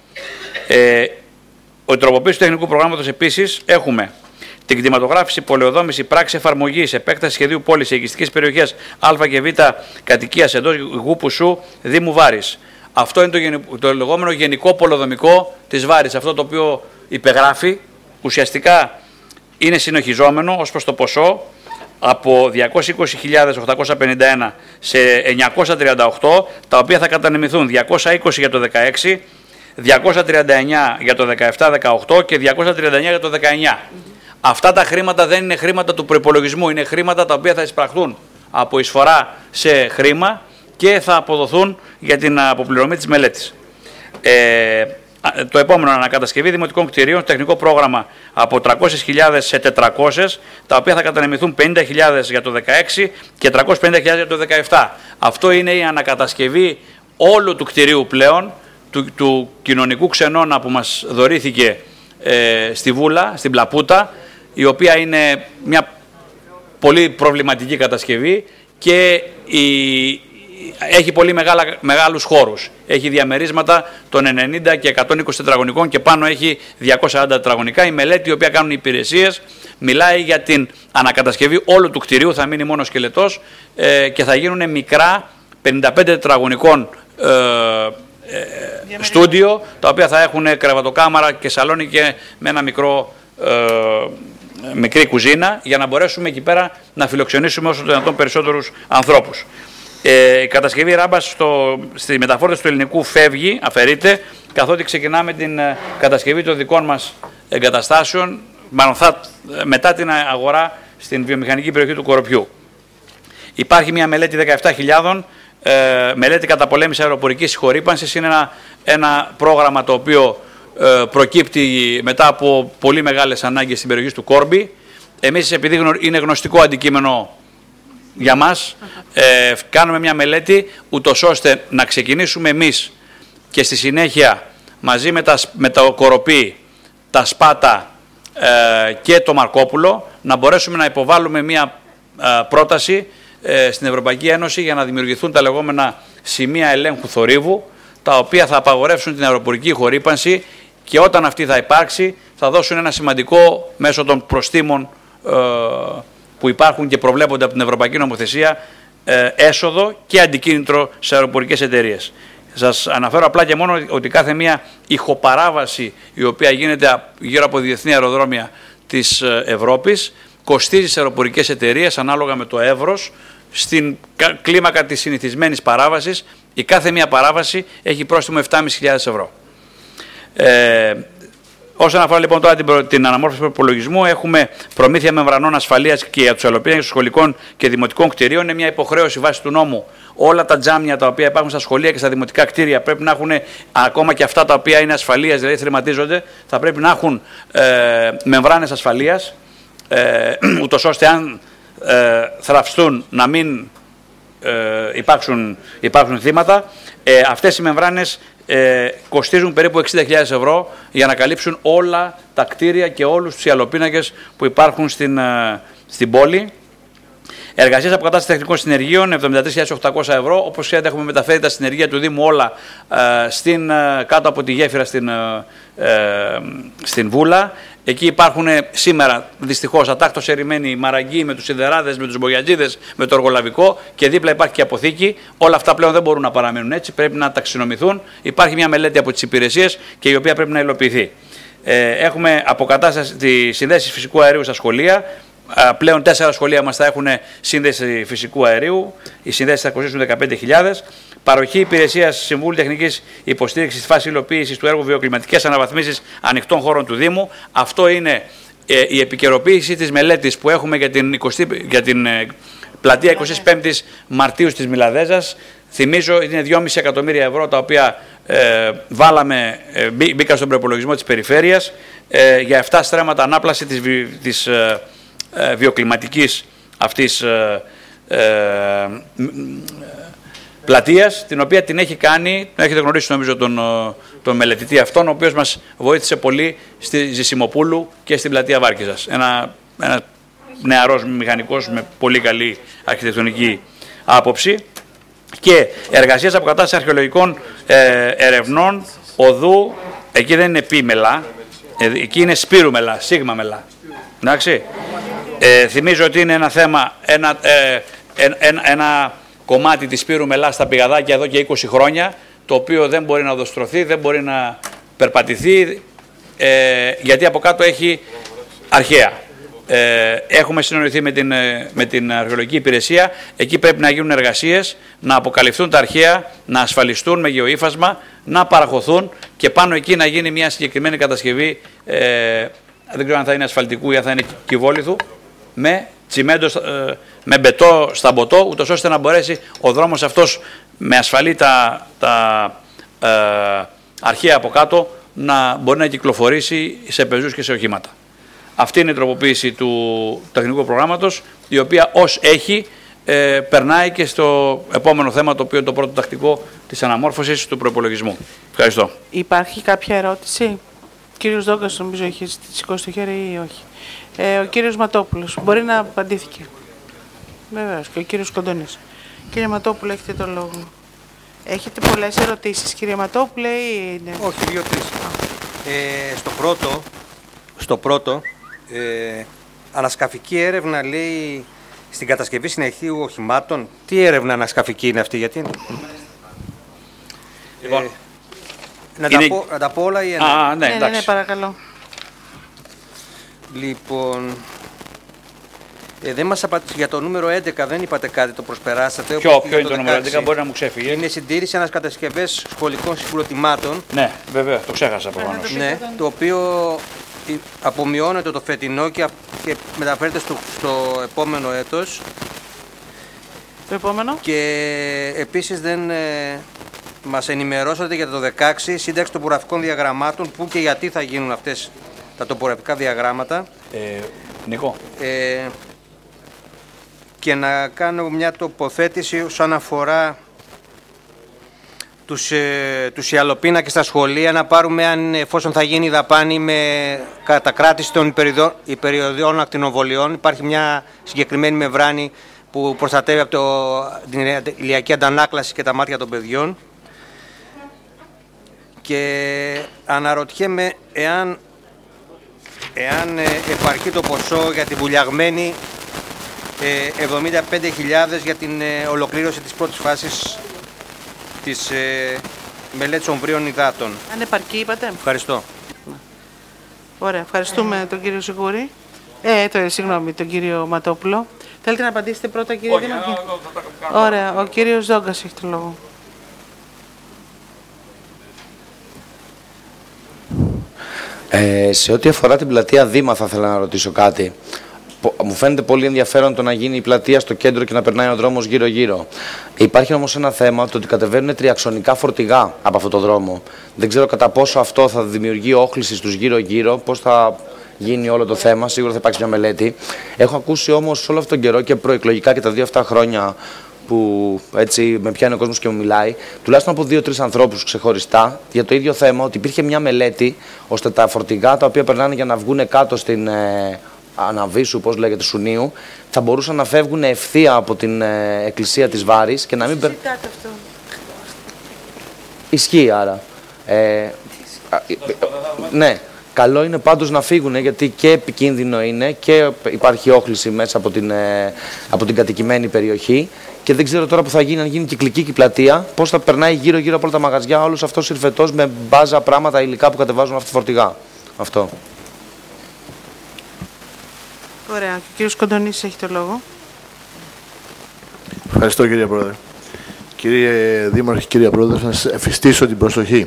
S2: Ο τροποποίηση του τεχνικού προγράμματος επίσης έχουμε την κτηματογράφηση, πολεοδόμηση, πράξη εφαρμογής, επέκταση σχεδίου πόλης σε οικιστικές περιοχές Α και Β κατοικίας εντός γούπου σου Δήμου Βάρης. Αυτό είναι το λεγόμενο γενικό πολεοδομικό της Βάρης. Αυτό το οποίο υπεγράφει ουσιαστικά είναι συνοχιζόμενο ως προς το ποσό από 220.851 σε 938, τα οποία θα κατανεμηθούν 220 για το 16, 239 για το 17-18 και 239 για το 19. Αυτά τα χρήματα δεν είναι χρήματα του προϋπολογισμού, είναι χρήματα τα οποία θα εισπραχθούν από εισφορά σε χρήμα και θα αποδοθούν για την αποπληρωμή της μελέτης. Το επόμενο, ανακατασκευή δημοτικών κτηρίων, τεχνικό πρόγραμμα από 300.000 σε 400, τα οποία θα κατανεμηθούν 50.000 για το 2016 και 350.000 για το 2017. Αυτό είναι η ανακατασκευή όλου του κτηρίου πλέον, του κοινωνικού ξενώνα που μας δωρήθηκε στη Βούλα, στην Πλαπούτα, η οποία είναι μια πολύ προβληματική κατασκευή και έχει πολύ μεγάλους χώρους. Έχει διαμερίσματα των 90 και 120 τετραγωνικών και πάνω έχει 240 τετραγωνικά. Η μελέτη, η οποία κάνουν οι υπηρεσίες, μιλάει για την ανακατασκευή όλου του κτηρίου, θα μείνει μόνο σκελετός και θα γίνουν μικρά 55 τετραγωνικών στούντιο, τα οποία θα έχουν κρεβατοκάμαρα και σαλόνι και με ένα μικρή κουζίνα, για να μπορέσουμε εκεί πέρα να φιλοξενήσουμε όσο το δυνατόν περισσότερους ανθρώπους. Η κατασκευή ράμπας στη μεταφόρτωση του ελληνικού φεύγει, αφαιρείται, καθότι ξεκινάμε την κατασκευή των δικών μας εγκαταστάσεων, μετά την αγορά στην βιομηχανική περιοχή του Κοροπιού. Υπάρχει μια μελέτη 17.000, μελέτη καταπολέμησης αεροπορικής συγχωρήπανσης. Είναι ένα πρόγραμμα το οποίο προκύπτει μετά από πολύ μεγάλες ανάγκες στην περιοχή του Κόρμπη. Εμείς, επειδή είναι γνωστικό αντικείμενο για μας, κάνουμε μια μελέτη ούτως ώστε να ξεκινήσουμε εμείς και στη συνέχεια μαζί με το Κοροπή, τα Σπάτα και το Μαρκόπουλο να μπορέσουμε να υποβάλουμε μια πρόταση στην Ευρωπαϊκή Ένωση για να δημιουργηθούν τα λεγόμενα σημεία ελέγχου θορύβου, τα οποία θα απαγορεύσουν την αεροπορική χορύπανση και όταν αυτή θα υπάρξει θα δώσουν ένα σημαντικό, μέσω των προστίμων που υπάρχουν και προβλέπονται από την Ευρωπαϊκή Νομοθεσία, έσοδο και αντικίνητρο σε αεροπορικές εταιρείες. Σας αναφέρω απλά και μόνο ότι κάθε μία ηχοπαράβαση η οποία γίνεται γύρω από διεθνή αεροδρόμια της Ευρώπης κοστίζει σε αεροπορικές εταιρείες ανάλογα με το εύρος. Στην κλίμακα της συνηθισμένης παράβασης, η κάθε μία παράβαση έχει πρόστιμο 7.500 ευρώ. Όσον αφορά λοιπόν τώρα την αναμόρφωση του προπολογισμού, έχουμε προμήθεια μεμβρανών ασφαλείας και για τους αλλοπίνακες σχολικών και δημοτικών κτηρίων. Είναι μια υποχρέωση βάσει του νόμου. Όλα τα τζάμια τα οποία υπάρχουν στα σχολεία και στα δημοτικά κτίρια πρέπει να έχουν, ακόμα και αυτά τα οποία είναι ασφαλείας, δηλαδή θρηματίζονται, θα πρέπει να έχουν μεμβράνες ασφαλείας, ούτως ώστε αν θραυστούν να μην υπάρξουν θύματα. Αυτές οι μεμβράνες κοστίζουν περίπου 60.000 ευρώ για να καλύψουν όλα τα κτίρια και όλους τους ιαλοπίνακες που υπάρχουν στην πόλη. Εργασίες αποκατάστασης τεχνικών συνεργείων 73.800 ευρώ. Όπως ξέρετε, έχουμε μεταφέρει τα συνεργεία του Δήμου όλα κάτω από τη γέφυρα στην Βούλα. Εκεί υπάρχουν σήμερα δυστυχώς ατάκτως ερημμένοι μαραγκοί με τους σιδεράδες, με τους μπογιατζίδες, με το εργολαβικό και δίπλα υπάρχει και αποθήκη. Όλα αυτά πλέον δεν μπορούν να παραμένουν έτσι, πρέπει να ταξινομηθούν. Υπάρχει μια μελέτη από τις υπηρεσίες και η οποία πρέπει να υλοποιηθεί. Έχουμε αποκατάσταση της συνδέσης φυσικού αερίου στα σχολεία. Πλέον 4 σχολεία μας θα έχουν σύνδεση φυσικού αερίου. Οι συνδέσεις θα κοστίσουν 15.000. Παροχή υπηρεσίας Συμβούλου Τεχνικής Υποστήριξης στη φάση υλοποίησης του έργου βιοκλιματικές αναβαθμίσεις ανοιχτών χώρων του Δήμου. Αυτό είναι η επικαιροποίηση της μελέτης που έχουμε για την πλατεία 25 Μαρτίου στις Μιλαδέζας. Θυμίζω ότι είναι 2,5 εκατομμύρια ευρώ τα οποία μπήκαν στον προϋπολογισμό της περιφέρειας για 7 στρέμματα ανάπλαση της βιοκλιματικής αυτής πλατείας, την οποία την έχει κάνει, έχετε γνωρίσει νομίζω τον μελετητή αυτόν, ο οποίος μας βοήθησε πολύ στη Ζησιμοπούλου και στην πλατεία Βάρκηζας. Ένα νεαρός μηχανικός με πολύ καλή αρχιτεκτονική άποψη. Και εργασίες αποκατάστασης αρχαιολογικών ερευνών οδού, εκεί δεν είναι πίμελα, εκεί είναι σπύρου μελά, σίγμα μελά. Εντάξει. Θυμίζω ότι είναι ένα θέμα, ένα κομμάτι της Σπύρου Μελά στα Πηγαδάκια εδώ και 20 χρόνια, το οποίο δεν μπορεί να οδοστρωθεί, δεν μπορεί να περπατηθεί, γιατί από κάτω έχει αρχαία. Έχουμε συνοηθεί με την αρχαιολογική υπηρεσία, εκεί πρέπει να γίνουν εργασίες, να αποκαλυφθούν τα αρχαία, να ασφαλιστούν με γεωύφασμα, να παραχωθούν και πάνω εκεί να γίνει μια συγκεκριμένη κατασκευή, δεν ξέρω αν θα είναι ασφαλτικού ή αν θα είναι κυβόλιθου, με τσιμέντο, με μπετό σταμποτό, ούτως ώστε να μπορέσει ο δρόμος αυτός με ασφαλή τα αρχαία από κάτω να μπορεί να κυκλοφορήσει σε πεζούς και σε οχήματα. Αυτή είναι η τροποποίηση του τεχνικού προγράμματος, η οποία ως έχει περνάει και στο επόμενο θέμα, το οποίο είναι το πρώτο τακτικό της αναμόρφωσης του προϋπολογισμού. Ευχαριστώ.
S1: Υπάρχει κάποια ερώτηση? Ο κύριος Δόγκας νομίζω έχει σηκώσει το χέρι ή όχι. Ο κύριος Ματόπουλος, μπορεί να απαντήθηκε. Βεβαίως, και ο κύριος Κοντονής. Κύριε Ματόπουλο, έχετε το λόγο. Έχετε πολλές ερωτήσεις, κύριε Ματόπουλε, ή είναι?
S4: Όχι, 2-3. Στο πρώτο, ανασκαφική έρευνα, λέει, στην κατασκευή συνεχείου οχημάτων. Τι έρευνα ανασκαφική είναι αυτή, γιατί?
S2: Λοιπόν,
S4: να τα πω όλα ή ένα?
S1: Ναι, παρακαλώ.
S4: Λοιπόν, δεν μας απαντήσατε για το νούμερο 11, δεν είπατε κάτι, το προσπεράσατε.
S2: Ποιο είναι το νούμερο 11, μπορεί να μου ξέφυγε.
S4: Είναι συντήρηση ανακατασκευές σχολικών συγκροτημάτων.
S2: Ναι, βέβαια, το ξέχασα προφανώς.
S4: Ναι, το οποίο απομειώνεται το φετινό και μεταφέρεται στο επόμενο έτος.
S1: Το επόμενο.
S4: Και επίσης δεν μας ενημερώσατε για το 16, σύνταξη τοπογραφικών διαγραμμάτων, πού και γιατί θα γίνουν αυτές τα τοπογραφικά διαγράμματα.
S2: Νίκο.
S4: Και να κάνω μια τοποθέτηση όσον αφορά τους ιαλοπίνακες στα σχολεία, να πάρουμε εφόσον θα γίνει η δαπάνη με κατακράτηση των υπεριοδιών ακτινοβολιών. Υπάρχει μια συγκεκριμένη μεμβράνη που προστατεύει από την ηλιακή αντανάκλαση και τα μάτια των παιδιών. Και αναρωτιέμαι εάν επαρκεί το ποσό για τη βουλιαγμένη 75.000 για την ολοκλήρωση της πρώτης φάσης της μελέτης ομβρίων υδάτων.
S1: Αν επαρκεί, είπατε.
S4: Ευχαριστώ.
S1: Ωραία, ευχαριστούμε τον κύριο Σιγούρη. Τον κύριο Ματόπουλο. Θέλετε να απαντήσετε πρώτα, κύριε Δήμαρχε? Ωραία, ο κύριος Δόγκας έχει το λόγο.
S6: Σε ό,τι αφορά την πλατεία Δήμα, θα ήθελα να ρωτήσω κάτι. Μου φαίνεται πολύ ενδιαφέρον το να γίνει η πλατεία στο κέντρο και να περνάει ο δρόμος γύρω-γύρω. Υπάρχει όμως ένα θέμα, το ότι κατεβαίνουν τριαξονικά φορτηγά από αυτό το δρόμο. Δεν ξέρω κατά πόσο αυτό θα δημιουργεί όχληση στους γύρω-γύρω, πώς θα γίνει όλο το θέμα. Σίγουρα θα υπάρξει μια μελέτη. Έχω ακούσει όμως όλο αυτόν τον καιρό και προεκλογικά και τα 2 αυτά χρόνια που έτσι με πιάνει ο κόσμος και μου μιλάει, τουλάχιστον από 2-3 ανθρώπους ξεχωριστά, για το ίδιο θέμα, ότι υπήρχε μια μελέτη ώστε τα φορτηγά τα οποία περνάνε για να βγουν κάτω στην Αναβίσου, πώς λέγεται, Σουνίου, θα μπορούσαν να φεύγουν ευθεία από την εκκλησία της Βάρης και να μην περνάνε.
S1: Αυτό.
S6: Ισχύει άρα. Ναι. Καλό είναι πάντως να φύγουν, γιατί και επικίνδυνο είναι και υπάρχει όχληση μέσα από την κατοικημένη περιοχή. Και δεν ξέρω τώρα που θα γίνει, αν γίνει κυκλική η πλατεία, πώς θα περνάει γύρω-γύρω από όλα τα μαγαζιά όλος αυτός συρφετός με μπάζα πράγματα, υλικά που κατεβάζουν αυτά τα φορτηγά. Αυτό.
S1: Ωραία. Και ο κύριος Κοντονής έχει το λόγο.
S3: Ευχαριστώ, κύριε Πρόεδρε. Κύριε Δήμαρχε, κύριε Πρόεδρε, να σας εφιστήσω την προσοχή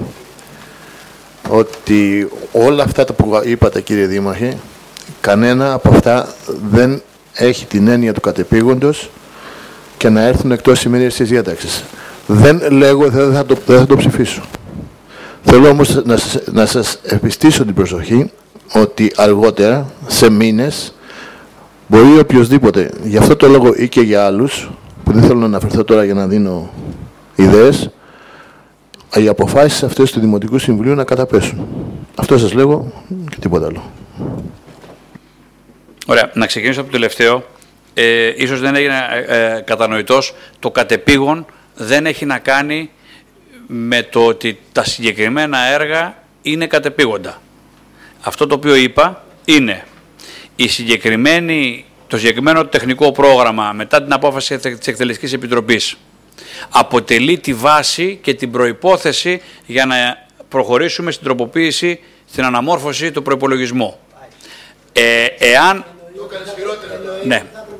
S3: ότι όλα αυτά που είπατε, κύριε Δήμαρχε, κανένα από αυτά δεν έχει την έννοια του κατεπήγοντος και να έρθουν εκτός ημερίας της διάταξης. Δεν λέγω, δεν θα το ψηφίσω. Θέλω όμως να σας επιστήσω την προσοχή ότι αργότερα, σε μήνες, μπορεί οποιοδήποτε, γι' αυτό το λόγο ή και για άλλους, που δεν θέλω να αναφερθώ τώρα για να δίνω ιδέες, οι αποφάσεις αυτές του Δημοτικού Συμβουλίου να καταπέσουν. Αυτό σας λέγω και τίποτα άλλο.
S2: Ωραία. Να ξεκινήσω από το τελευταίο. Ίσως δεν έγινε κατανοητός. Το κατεπήγον δεν έχει να κάνει με το ότι τα συγκεκριμένα έργα είναι κατεπήγοντα. Αυτό το οποίο είπα είναι το συγκεκριμένο τεχνικό πρόγραμμα μετά την απόφαση της Εκτελεστικής Επιτροπής αποτελεί τη βάση και την προϋπόθεση για να προχωρήσουμε στην τροποποίηση, στην αναμόρφωση του προϋπολογισμού. Ναι.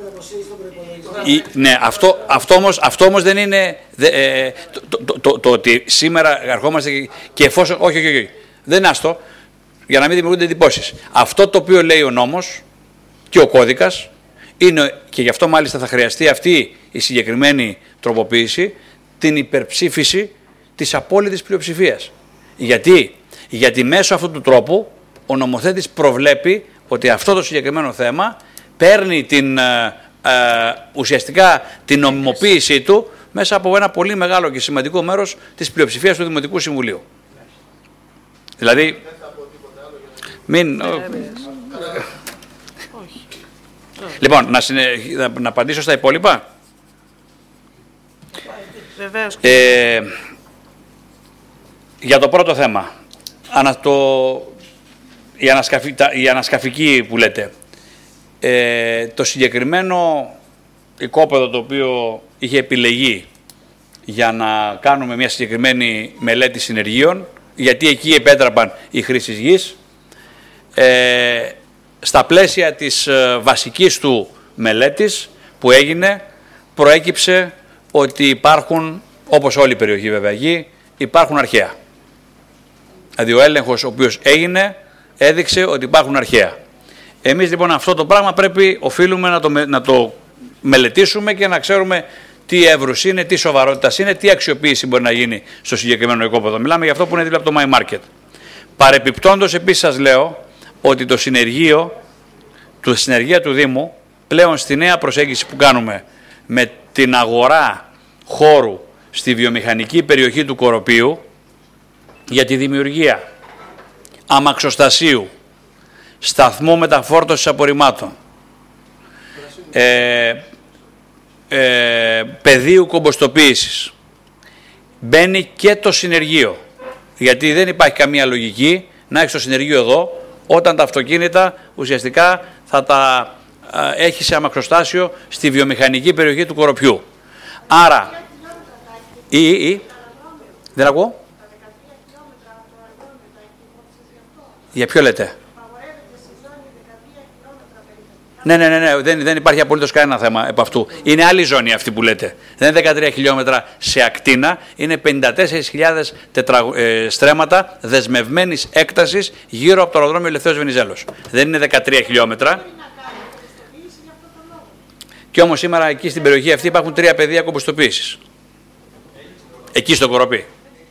S2: Ναι, αυτό όμως δεν είναι το ότι σήμερα ερχόμαστε και εφόσον... Όχι. Δεν είναι άστο, για να μην δημιουργούνται εντυπώσεις. Αυτό το οποίο λέει ο νόμος και ο κώδικας είναι, και γι' αυτό μάλιστα θα χρειαστεί αυτή η συγκεκριμένη τροποποίηση, την υπερψήφιση της απόλυτης πλειοψηφίας. Γιατί Γιατί μέσω αυτού του τρόπου ο νομοθέτης προβλέπει ότι αυτό το συγκεκριμένο θέμα παίρνει ουσιαστικά την νομιμοποίησή του μέσα από ένα πολύ μεγάλο και σημαντικό μέρος της πλειοψηφίας του Δημοτικού Συμβουλίου. Δηλαδή, μην... Λοιπόν, να απαντήσω στα υπόλοιπα.
S1: Βεβαίως.
S2: Για το πρώτο θέμα, η ανασκαφική που λέτε, το συγκεκριμένο οικόπεδο το οποίο είχε επιλεγεί για να κάνουμε μια συγκεκριμένη μελέτη συνεργείων, γιατί εκεί επέτραπαν οι χρήσεις γης, στα πλαίσια της βασικής του μελέτης που έγινε, προέκυψε ότι υπάρχουν, όπως όλη η περιοχή βέβαια γη, υπάρχουν αρχαία. Δηλαδή ο έλεγχος ο οποίος έγινε έδειξε ότι υπάρχουν αρχαία. Εμείς λοιπόν αυτό το πράγμα οφείλουμε να το μελετήσουμε και να ξέρουμε τι εύρους είναι, τι σοβαρότητας είναι, τι αξιοποίηση μπορεί να γίνει στο συγκεκριμένο οικόπεδο. Μιλάμε για αυτό που είναι δίπλα από το My Market. Παρεπιπτόντως επίσης σας λέω ότι το συνεργεία του Δήμου πλέον στη νέα προσέγγιση που κάνουμε με την αγορά χώρου στη βιομηχανική περιοχή του Κοροπείου για τη δημιουργία αμαξοστασίου, σταθμού μεταφόρτωσης απορριμμάτων, πεδίου κομποστοποίησης, μπαίνει και το συνεργείο. Γιατί δεν υπάρχει καμία λογική να έχεις το συνεργείο εδώ, όταν τα αυτοκίνητα ουσιαστικά θα τα έχει σε αμαξοστάσιο στη βιομηχανική περιοχή του Κοροπιού. Άρα, δεν ακούω. Για ποιο λέτε? Ναι, δεν υπάρχει απολύτως κανένα θέμα επ' αυτού. Είναι άλλη ζώνη αυτή που λέτε. Δεν είναι 13 χιλιόμετρα σε ακτίνα, είναι 54.000 στρέμματα δεσμευμένης έκτασης γύρω από το αεροδρόμιο Ελευθέριος Βενιζέλος. Δεν είναι 13 χιλιόμετρα. Και όμως σήμερα εκεί στην περιοχή αυτή υπάρχουν 3 πεδία κομποστοποίησης. Εκεί στο Κοροπή.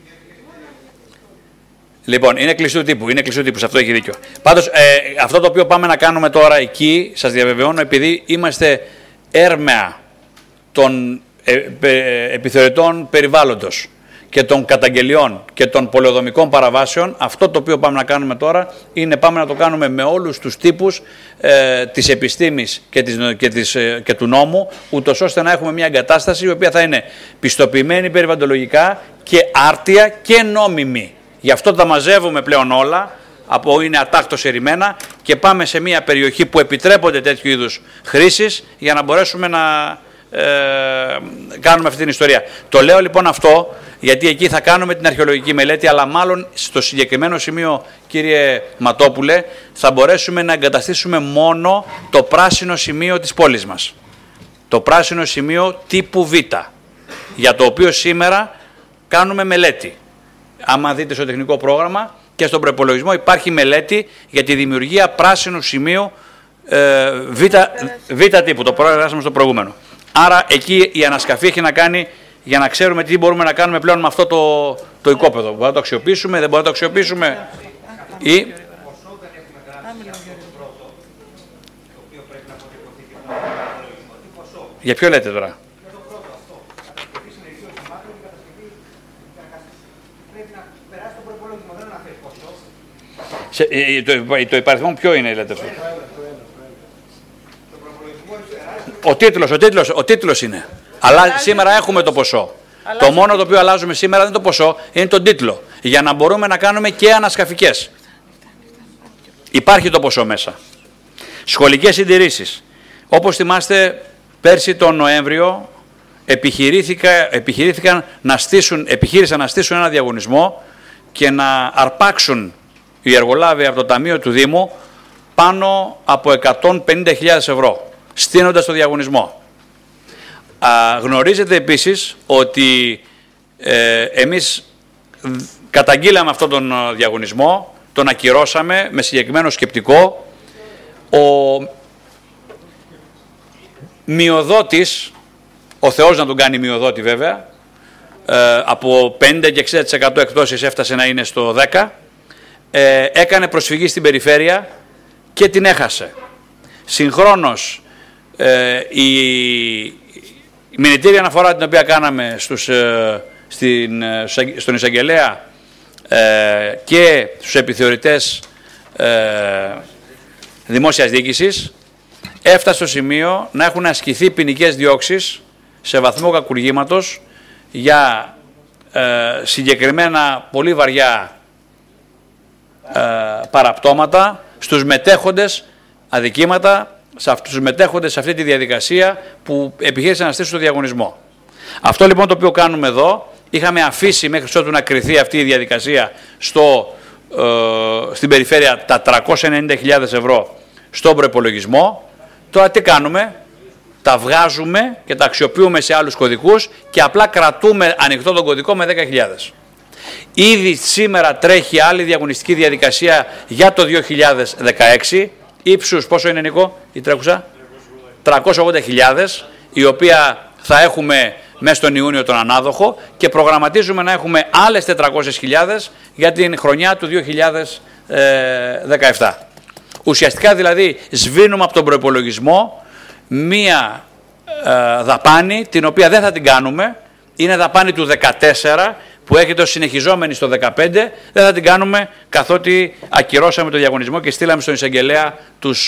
S2: Λοιπόν, είναι κλειστού τύπου, σε αυτό έχει δίκιο. Πάντως, αυτό το οποίο πάμε να κάνουμε τώρα εκεί, σας διαβεβαιώνω, επειδή είμαστε έρμεα των επιθεωρητών περιβάλλοντος και των καταγγελιών και των πολεοδομικών παραβάσεων, αυτό το οποίο πάμε να κάνουμε τώρα είναι πάμε να το κάνουμε με όλους τους τύπους της επιστήμης και του νόμου, ούτως ώστε να έχουμε μια εγκατάσταση η οποία θα είναι πιστοποιημένη περιβαλλοντολογικά και άρτια και νόμιμη. Γι' αυτό τα μαζεύουμε πλέον όλα, είναι ατάκτως ερημένα και πάμε σε μια περιοχή που επιτρέπονται τέτοιου είδους χρήσεις για να μπορέσουμε να κάνουμε αυτή την ιστορία. Το λέω λοιπόν αυτό γιατί εκεί θα κάνουμε την αρχαιολογική μελέτη, αλλά μάλλον στο συγκεκριμένο σημείο, κύριε Ματόπουλε, θα μπορέσουμε να εγκαταστήσουμε μόνο το πράσινο σημείο της πόλης μας. Το πράσινο σημείο τύπου Β, για το οποίο σήμερα κάνουμε μελέτη. Άμα δείτε στο τεχνικό πρόγραμμα και στον προϋπολογισμό υπάρχει μελέτη για τη δημιουργία πράσινου σημείου Β τύπου, το πρόγραμμα στο προηγούμενο. Άρα εκεί η ανασκαφή έχει να κάνει για να ξέρουμε τι μπορούμε να κάνουμε πλέον με αυτό το οικόπεδο. Μπορούμε να το αξιοποιήσουμε, δεν μπορούμε να το αξιοποιήσουμε. Ή... Για ποιο λέτε τώρα? Το υπαριθμό ποιο είναι, λέτε αυτό? Ο τίτλος είναι. Αλλά σήμερα έχουμε το ποσό. Το μόνο το οποίο αλλάζουμε σήμερα δεν είναι το ποσό, είναι τον τίτλο. Για να μπορούμε να κάνουμε και ανασκαφικές. Υπάρχει το ποσό μέσα. Σχολικές συντηρήσεις. Όπως θυμάστε, πέρσι τον Νοέμβριο επιχειρήθηκαν να στήσουν ένα διαγωνισμό και να αρπάξουν οι εργολάβοι από το Ταμείο του Δήμου πάνω από 150.000 ευρώ, στείνοντας το διαγωνισμό. Γνωρίζετε επίσης ότι εμείς καταγγείλαμε αυτόν τον διαγωνισμό, τον ακυρώσαμε με συγκεκριμένο σκεπτικό. Ο μειοδότης, ο Θεός να τον κάνει μειοδότη βέβαια, από 50 και 60% εκπτώσεις έφτασε να είναι στο 10%. έκανε προσφυγή στην περιφέρεια και την έχασε. Συγχρόνως, η μηνυτήρια αναφορά την οποία κάναμε στον εισαγγελέα και στους επιθεωρητές δημόσιας διοίκησης έφτασε στο σημείο να έχουν ασκηθεί ποινικές διώξεις σε βαθμό κακουργήματος για συγκεκριμένα πολύ βαριά παραπτώματα στους μετέχοντες αδικήματα, στους μετέχοντες σε αυτή τη διαδικασία που επιχείρησαν να στήσουν στο διαγωνισμό. Αυτό λοιπόν το οποίο κάνουμε εδώ, είχαμε αφήσει μέχρι ότου να κριθεί αυτή η διαδικασία στην περιφέρεια τα 390.000 ευρώ στον προϋπολογισμό. Τώρα τι κάνουμε? Τα βγάζουμε και τα αξιοποιούμε σε άλλους κωδικούς και απλά κρατούμε ανοιχτό τον κωδικό με 10.000. Ήδη σήμερα τρέχει άλλη διαγωνιστική διαδικασία για το 2016, ύψους, πόσο είναι Νικό, η τρέχουσα? 380.000, η οποία θα έχουμε μέσα στον Ιούνιο τον ανάδοχο και προγραμματίζουμε να έχουμε άλλες 400.000 για την χρονιά του 2017. Ουσιαστικά δηλαδή σβήνουμε από τον προϋπολογισμό μία δαπάνη την οποία δεν θα την κάνουμε, είναι δαπάνη του 2014 που έχετε ως συνεχιζόμενη στο 2015, δεν θα την κάνουμε καθότι ακυρώσαμε το διαγωνισμό και στείλαμε στον εισαγγελέα τους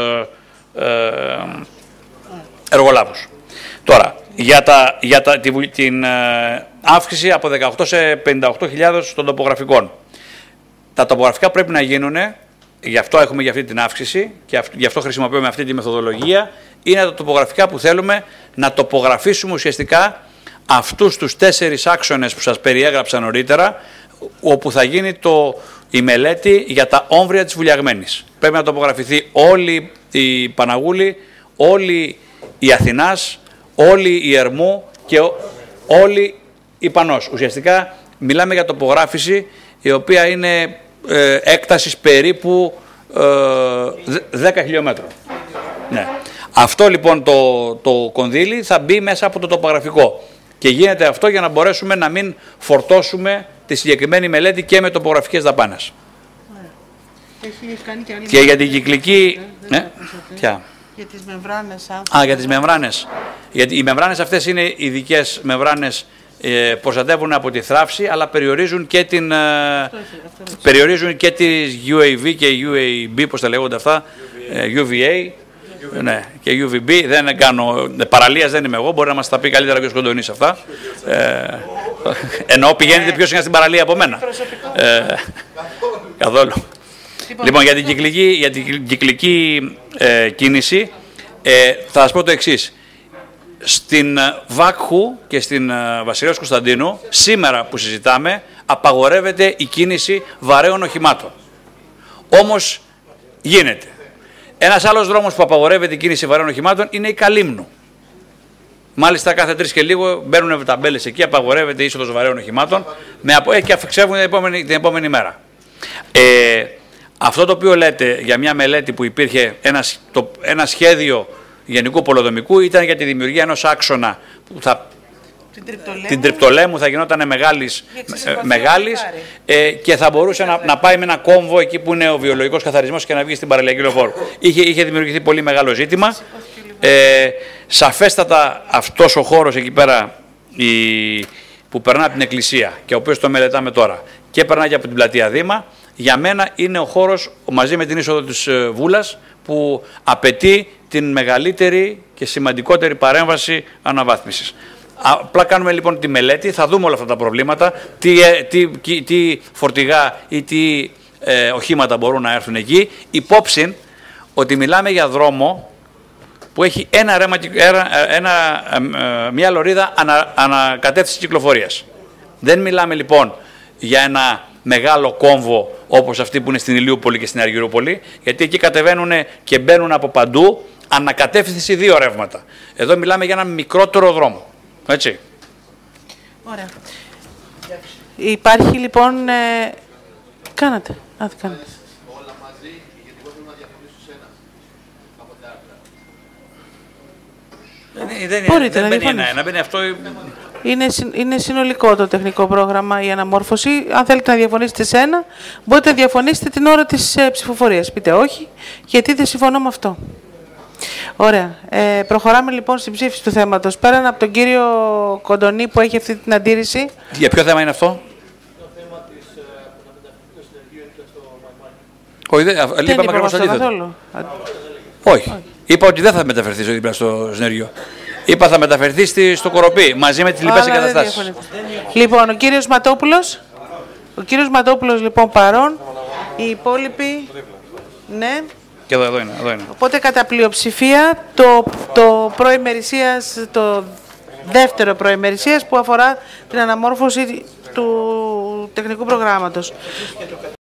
S2: εργολάβους. Τώρα, για την αύξηση από 18 σε 58.000 των τοπογραφικών. Τα τοπογραφικά πρέπει να γίνουν, γι' αυτό έχουμε για αυτή την αύξηση και γι' αυτό χρησιμοποιούμε αυτή τη μεθοδολογία, είναι τα τοπογραφικά που θέλουμε να τοπογραφήσουμε ουσιαστικά αυτούς τους 4 άξονες που σας περιέγραψα νωρίτερα, όπου θα γίνει η μελέτη για τα όμβρια της Βουλιαγμένης. Πρέπει να τοπογραφηθεί όλη η Παναγούλη, όλη η Αθηνάς, όλη η Ερμού και όλη η Πανός. Ουσιαστικά μιλάμε για τοπογράφηση η οποία είναι έκτασης περίπου 10 χιλιόμετρων. Ναι. Αυτό λοιπόν το κονδύλι θα μπει μέσα από το τοπογραφικό. Και γίνεται αυτό για να μπορέσουμε να μην φορτώσουμε τη συγκεκριμένη μελέτη και με τοπογραφικές δαπάνες. Και για την κυκλική... Ποια?
S1: Για τις μεμβράνες.
S2: Για τις μεμβράνες. Γιατί οι μεμβράνες αυτές είναι ειδικές μεμβράνες, προστατεύουν από τη θράψη, αλλά περιορίζουν και περιορίζουν και τις UAV και UAB, πώς τα λέγονται αυτά, UVA. Ναι, και UVB, δεν κάνω, παραλίας δεν είμαι εγώ, μπορεί να μας τα πει καλύτερα και ο Σκοντονής αυτά. Εννοώ πηγαίνετε πιο συχνά στην παραλία από μένα. Καθόλου. Λοιπόν, για την κυκλική κίνηση, θα σας πω το εξής. Στην Βάκχου και στην Βασιλέως Κωνσταντίνου, σήμερα που συζητάμε, απαγορεύεται η κίνηση βαρέων οχημάτων. Όμως γίνεται. Ένας άλλος δρόμος που απαγορεύεται η κίνηση βαρέων οχημάτων είναι η Καλύμνου. Μάλιστα κάθε 3 και λίγο μπαίνουν ταμπέλες εκεί, απαγορεύεται η είσοδος βαρέων οχημάτων και αφεξεύουν την επόμενη μέρα. Αυτό το οποίο λέτε για μια μελέτη που υπήρχε ένα σχέδιο γενικού πολεοδομικού ήταν για τη δημιουργία ενός άξονα που την Τριπτολέμου θα γινόταν μεγάλης και θα μπορούσε να πάει με ένα κόμβο εκεί που είναι ο βιολογικός καθαρισμός και να βγει στην παραλιακή λεωφόρου. Είχε δημιουργηθεί πολύ μεγάλο ζήτημα. Σαφέστατα αυτός ο χώρος εκεί πέρα που περνά από την εκκλησία και ο οποίος το μελετάμε τώρα και περνά και από την πλατεία Δήμα, για μένα είναι ο χώρος μαζί με την είσοδο της Βούλας που απαιτεί την μεγαλύτερη και σημαντικότερη παρέμβαση αναβάθμισης. Απλά κάνουμε λοιπόν τη μελέτη, θα δούμε όλα αυτά τα προβλήματα, τι φορτηγά ή τι οχήματα μπορούν να έρθουν εκεί. Υπόψη ότι μιλάμε για δρόμο που έχει μια λωρίδα ανακατεύθυνση κυκλοφορίας. Δεν μιλάμε λοιπόν για ένα μεγάλο κόμβο όπως αυτή που είναι στην Ηλιούπολη και στην Αργυρούπολη, γιατί εκεί κατεβαίνουν και μπαίνουν από παντού ανακατεύθυνση 2 ρεύματα. Εδώ μιλάμε για ένα μικρότερο δρόμο. Έτσι.
S1: Ωραία. Υπάρχει λοιπόν... Κάνατε. Όλα
S3: μαζί, γιατί εγώ θέλω να διαφωνήσω σε ένα από τα άρθρα.
S2: Δεν μπαίνει αυτό...
S1: είναι συνολικό το τεχνικό πρόγραμμα, η αναμόρφωση. Αν θέλετε να διαφωνήσετε σε ένα, μπορείτε να διαφωνήσετε την ώρα της ψηφοφορίας. Πείτε όχι, γιατί δεν συμφωνώ με αυτό. Ωραία. Προχωράμε λοιπόν στην ψήφιση του θέματος. Πέραν από τον κύριο Κοντονή που έχει αυτή την αντίρρηση.
S2: Για ποιο θέμα είναι αυτό? Όχι, δεν είπαμε ακριβώς το αντίθετο. Όχι. Είπα ότι δεν θα μεταφερθεί στο δίπλα στο συνεργείο. Είπα θα μεταφερθεί στο Κοροπή μαζί με τις λοιπές εγκαταστάσεις.
S1: Λοιπόν, ο κύριος Ματόπουλος. Ο κύριος Ματόπουλος λοιπόν παρόν. Οι υπόλοιποι. Ναι.
S2: Και εδώ είναι.
S1: Οπότε κατά πλειοψηφία το δεύτερο προημερησίας που αφορά την αναμόρφωση του τεχνικού προγράμματος.